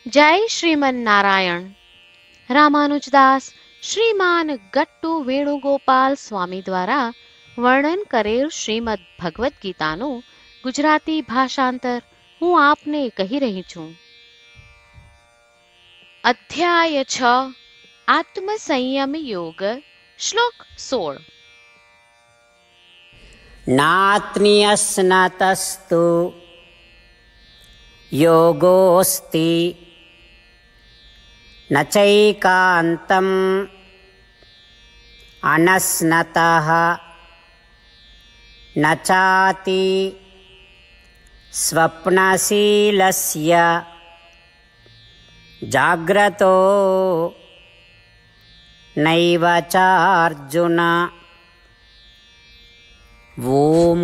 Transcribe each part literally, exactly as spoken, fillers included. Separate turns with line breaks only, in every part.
જય શ્રીમન નારાયણ. રામાનુજદાસ શ્રીમાન ગટ્ટુ વેણુગોપાલ સ્વામી દ્વારા વર્ણન કરેલ શ્રીમદ ભગવદ્ ગીતાનું ગુજરાતી ભાષાંતર હું આપને કહી રહી છું. અધ્યાય છ આત્મસંયમ યોગ. શ્લોક સોળ.
નાત્ન્યસ્નતસ્તુ યોગોસ્તિ નચૈકાંતમ અનસ્નતઃ નચાતિ સ્વપ્નશીલસ્ય જાગ્રતો નૈવ ચાર્જુન. ઓમ.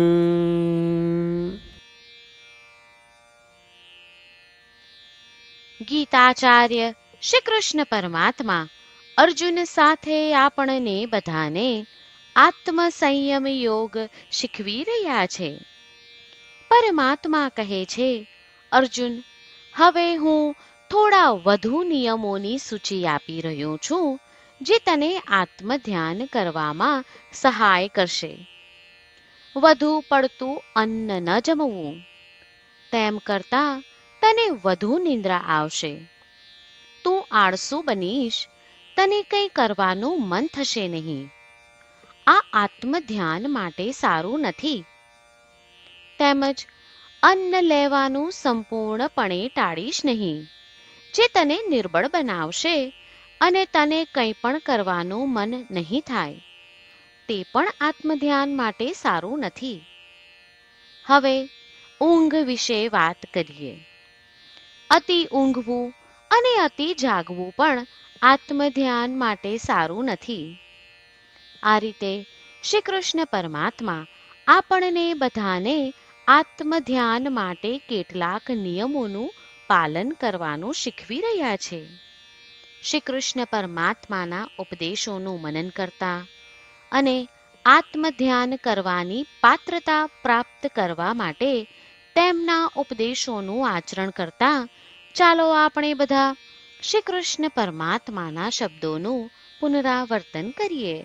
ગીતાચાર્ય શ્રી કૃષ્ણ પરમાત્મા અર્જુન સાથે આપણને બધાને આત્મસંયમ યોગ શીખવી રહ્યા છે. પરમાત્મા કહે છે, અર્જુન, હવે હું થોડા વધુ નિયમોની સૂચિ આપી રહ્યો છું જે તને આત્મધ્યાન કરવામાં સહાય કરશે. વધુ પડતું અન્ન ન જમવું, તેમ કરતાં તને વધુ નિંદ્રા આવશે. તું આળસુ બનીશ, તને કંઈ કરવાનું મન થશે નહીં. આ આત્મધ્યાન માટે સારું નથી. તેમજ અન્ન લેવાનું સંપૂર્ણપણે ટાળીશ નહીં, જે તને નિર્બળ બનાવશે અને તને કંઈ પણ કરવાનું મન નહીં થાય. તે પણ આત્મધ્યાન માટે સારું નથી. હવે ઊંઘ વિશે વાત કરીએ. અતિ ઊંઘવું અને અતિ જાગવું પણ આત્મધ્યાન માટે સારું નથી. આ રીતે શ્રી કૃષ્ણ પરમાત્મા આપણને બધાને આત્મધ્યાન માટે કેટલાક નિયમોનું પાલન કરવાનું શીખવી રહ્યા છે. શ્રી કૃષ્ણ પરમાત્માના ઉપદેશોનું મનન કરતા અને આત્મધ્યાન કરવાની પાત્રતા પ્રાપ્ત કરવા માટે તેમના ઉપદેશોનું આચરણ કરતા ચાલો આપણે બધા શ્રી કૃષ્ણ પરમાત્માના શબ્દોનું પુનરાવર્તન કરીએ.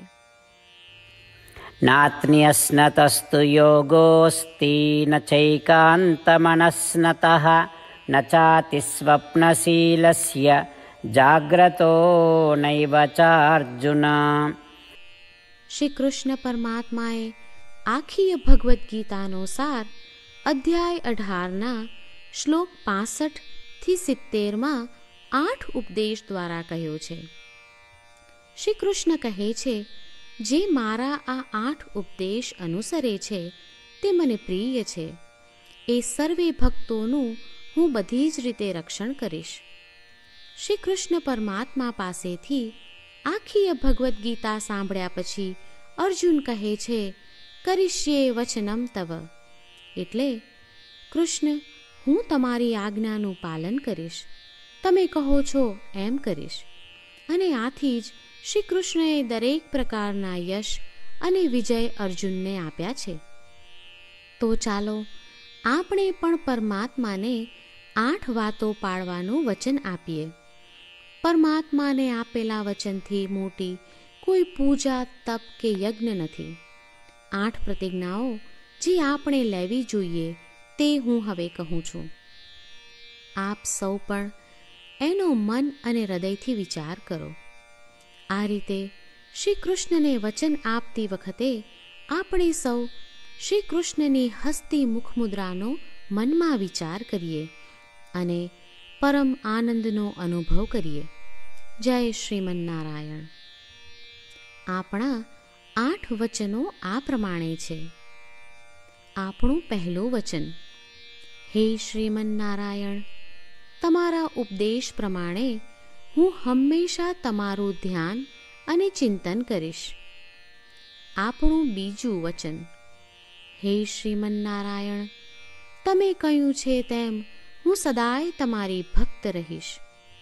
નાત્ન્યસ્નતસ્તુ યોગોસ્તિ નચૈકાંતમનસ્નતઃ નચાતિ સ્વપ્નશીલસ્ય જાગ્રતો નૈવ ચાર્જુન.
શ્રી કૃષ્ણ પરમાત્માએ આખી ભગવદ્ ગીતાનો સાર અધ્યાય અઢારના શ્લોક પાસઠ થી સિત્તેરમાં આઠ ઉપદેશ દ્વારા કહ્યો છે. શ્રી કૃષ્ણ કહે છે, જે મારા આ આઠ ઉપદેશ અનુસરે છે તે મને પ્રિય છે. એ સર્વે ભક્તોનું હું બધી જ રીતે રક્ષણ કરીશ. શ્રી કૃષ્ણ પરમાત્મા પાસેથી આખી ભગવદ્ ગીતા સાંભળ્યા પછી અર્જુન કહે છે, કરીશ્યે વચનમ તવ. એટલે કૃષ્ણ, હું તમારી આજ્ઞાનું પાલન કરીશ, તમે કહો છો એમ કરીશ. અને આથી જ શ્રી કૃષ્ણએ દરેક પ્રકારના યશ અને વિજય અર્જુનને આપ્યા છે. તો ચાલો આપણે પણ પરમાત્માને આઠ વાતો પાળવાનું વચન આપીએ. પરમાત્માને આપેલા વચનથી મોટી કોઈ પૂજા, તપ કે યજ્ઞ નથી. આઠ પ્રતિજ્ઞાઓ જે આપણે લેવી જોઈએ તે હું હવે કહું છું. આપ સૌ પણ એનો મન અને હૃદયથી વિચાર કરો. આ રીતે શ્રી કૃષ્ણને વચન આપતી વખતે આપણે સૌ શ્રી કૃષ્ણની હસતી મુખમુદ્રાનો મનમાં વિચાર કરીએ અને પરમ આનંદનો અનુભવ કરીએ. જય શ્રીમન નારાયણ. આપણા આઠ વચનો આ પ્રમાણે છે. આપણું પહેલું વચન, હે શ્રીમન નારાયણ, તમારા ઉપદેશ પ્રમાણે હું હંમેશા તમારું ધ્યાન અને ચિંતન કરીશ. આપણું બીજું વચન, હે શ્રીમન નારાયણ, તમે કહ્યું છે તેમ હું સદાય તમારી ભક્ત રહીશ.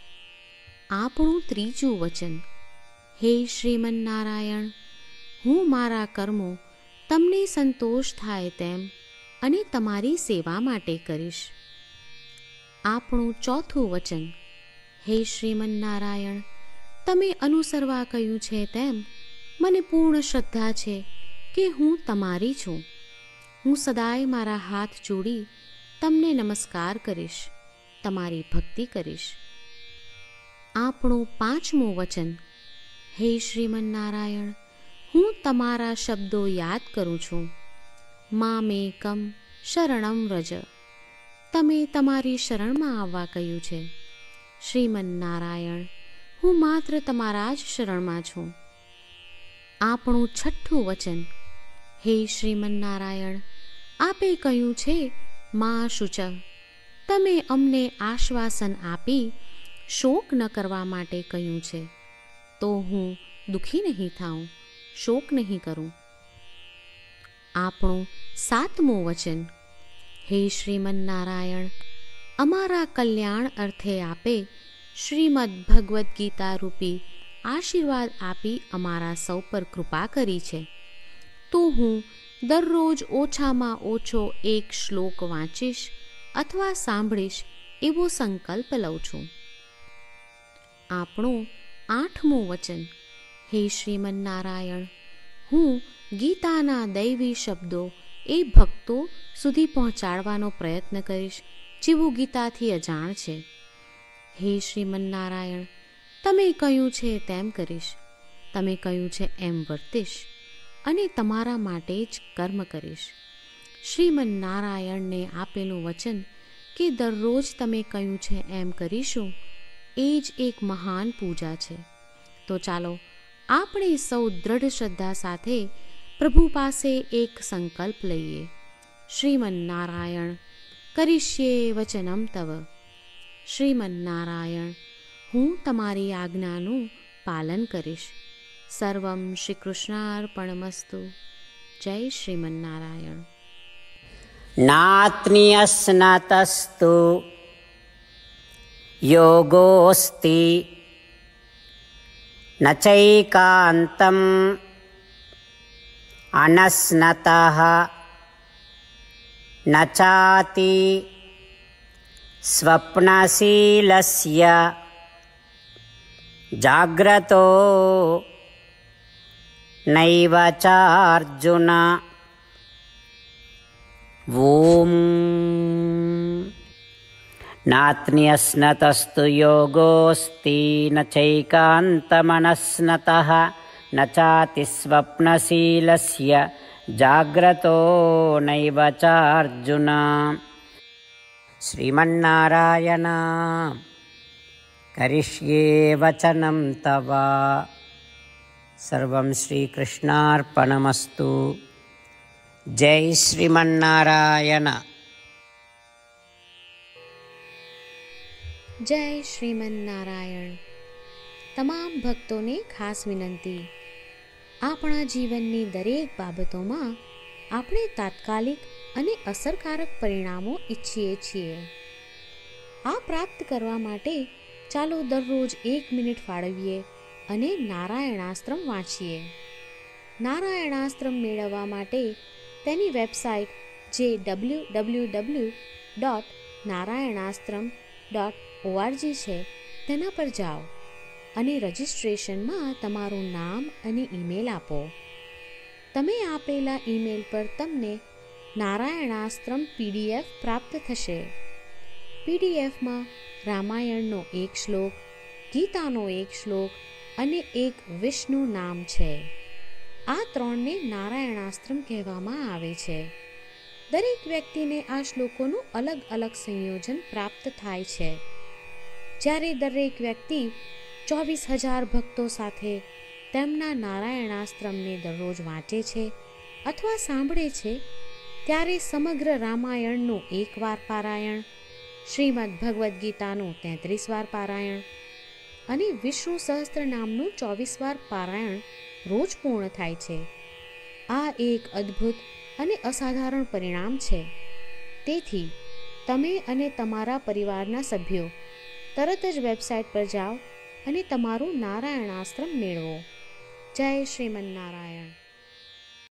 આપણું ત્રીજું વચન, હે શ્રીમન નારાયણ, હું મારા કર્મો તમને સંતોષ થાય તેમ અને તમારી સેવા માટે કરીશ. આપણું ચોથું વચન, હે શ્રીમન્નારાયણ, તમે અનુસરવા કહ્યું છે તેમ મને પૂર્ણ શ્રદ્ધા છે કે હું તમારી છું. હું સદાય મારા હાથ જોડી તમને નમસ્કાર કરીશ, તમારી ભક્તિ કરીશ. આપણું પાંચમું વચન. હે શ્રીમન્નારાયણ, હું તમારા શબ્દો યાદ કરું છું. મામેકમ શરણમ વ્રજ. તમે તમારી શરણમાં આવવા કહ્યું છે. શ્રીમન્નારાયણ, હું માત્ર તમારા જ શરણમાં છું. આપણું છઠ્ઠું વચન. હે શ્રીમન્નારાયણ, આપે કહ્યું છે મા શુચ. તમે અમને આશ્વાસન આપી શોક ન કરવા માટે કહ્યું છે, તો હું દુઃખી નહીં થાઉં, શોક નહીં કરું. આપણું સાતમું વચન. હે શ્રીમન્નારાયણ, અમારા કલ્યાણ અર્થે આપે શ્રીમદ્ ભગવદ્ ગીતા રૂપી આશીર્વાદ આપી અમારા સૌ પર કૃપા કરી છે, તો હું દરરોજ ઓછામાં ઓછો એક શ્લોક વાંચીશ અથવા સાંભળીશ એવો સંકલ્પ લઉં છું. આપણું આઠમું વચન. હે શ્રીમન્નારાયણ, હું ગીતાના દૈવી શબ્દો એ ભક્તો સુધી પહોંચાડવાનો પ્રયત્ન કરીશ જેઓ ગીતાથી અજાણ છે. હે શ્રીમન્નારાયણ, તમે કહ્યું છે તેમ કરીશ, તમે કહ્યું છે એમ વર્તીશ અને તમારા માટે જ કર્મ કરીશ. શ્રીમન્નારાયણને આપેલું વચન કે દરરોજ તમે કહ્યું છે એમ કરીશું, એ જ એક મહાન પૂજા છે. તો ચાલો આપણે સૌ દ્રઢ શ્રદ્ધા સાથે પ્રભુ પાસે એક સંકલ્પ લઈએ. શ્રીમન્નારાયણ, કરીશ્યે વચનમ તવ. શ્રીમન્નારાયણ, હું તમારી આજ્ઞાનું પાલન કરીશ. સર્વમ શ્રી કૃષ્ણાર્પણમસ્તુ. જય શ્રીમન્નારાયણ.
નાત્ન્યસ્નતસ્તુ યોગોસ્તિ ન ચૈકાંતમ અનસ્નતઃ ન ચાતિ સ્વપ્નશીલસ્ય જાગ્રતો નૈવ ચાર્જુન. ઓમ નાત્ન્યસ્નતસ્તુ યોગોસ્તિ ન ચૈકાંતમનસ્નતઃ ન ચાતિ સ્વપ્નશીલસ્ય જાગ્રતો નૈવ ચાર્જુન. શ્રીમન્નારાયણ, કરીષ્યે વચનમ તવ. સર્વં શ્રીકૃષ્ણાર્પણમસ્તુ. જય શ્રીમન્નારાયણ.
જય શ્રીમન્નારાયણ. તમામ ભક્તોને ખાસ વિનંતી. આપણા જીવનની દરેક બાબતોમાં આપણે તાત્કાલિક અને અસરકારક પરિણામો ઈચ્છીએ છીએ. આ પ્રાપ્ત કરવા માટે ચાલો દરરોજ એક મિનિટ ફાળવીએ અને નારાયણાસ્ત્રમ વાંચીએ. નારાયણાસ્ત્રમ મેળવવા માટે તેની વેબસાઇટ જે W W W dot Narayanastram dot ORG છે તેના પર જાઓ અને રજિસ્ટ્રેશનમાં તમારું નામ અને ઈમેલ આપો. તમે આપેલા ઈમેલ પર તમને નારાયણાસ્ત્રમ પીડીએફ પ્રાપ્ત થશે. પીડીએફમાં રામાયણનો એક શ્લોક, ગીતાનો એક શ્લોક અને એક વિષ્ણુ નામ છે. આ ત્રણને નારાયણાસ્ત્રમ કહેવામાં આવે છે. દરેક વ્યક્તિને આ શ્લોકોનું અલગ અલગ સંયોજન પ્રાપ્ત થાય છે. જ્યારે દરેક વ્યક્તિ ચોવીસ હજાર ભક્તો સાથે તેમના નારાયણાસ્ત્રમને દરરોજ વાંચે છે અથવા સાંભળે છે, ત્યારે સમગ્ર રામાયણનું એક વાર પારાયણ, શ્રીમદ્ ભગવદ્ ગીતાનું તેત્રીસ વાર પારાયણ અને વિષ્ણુ સહસ્ત્ર નામનું ચોવીસ વાર પારાયણ રોજ પૂર્ણ થાય છે. આ એક અદ્ભુત અને અસાધારણ પરિણામ છે. તેથી તમે અને તમારા પરિવારના સભ્યો તરત જ વેબસાઇટ પર જાઓ અને તમારું નારાયણાસ્ત્રમ મેળવો. જય શ્રીમન્નારાયણ.